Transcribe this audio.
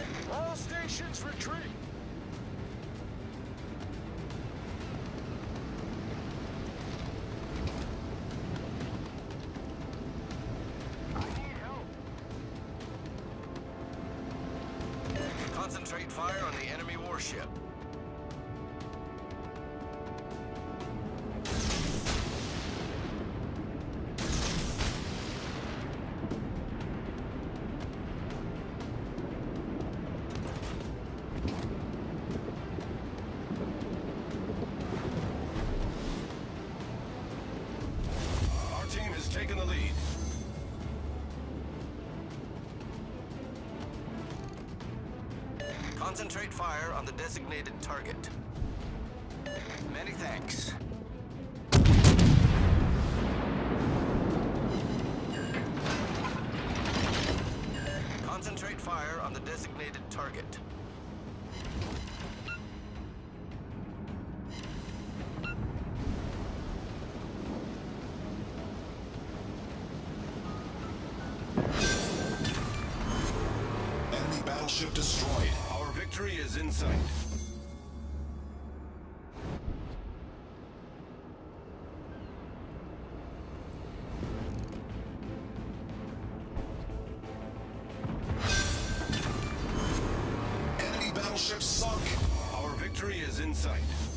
All stations retreat! I need help! Concentrate fire on the enemy warship. Team has taken the lead. Concentrate fire on the designated target. Many thanks. Concentrate fire on the designated target. Battleship destroyed. Our victory is in sight. Enemy battleship sunk. Our victory is in sight.